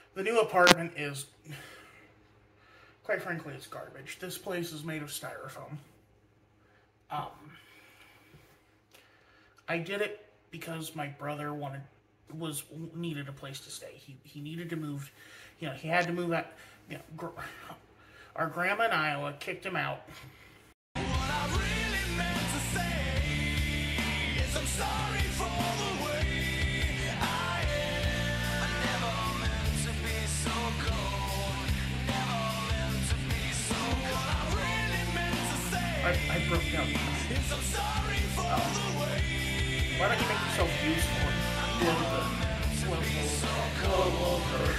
The new apartment is, quite frankly, it's garbage. This place is made of styrofoam. Um, I did it because my brother needed a place to stay. He needed to move. He had to move out. Our grandma in Iowa kicked him out. What I really meant to say is I'm sorry for the way I am. I never meant to be so cold. Never meant to be so cold. What I really meant to say I broke down. Is I'm sorry for the way. Why don't you make yourself useful? Whoa.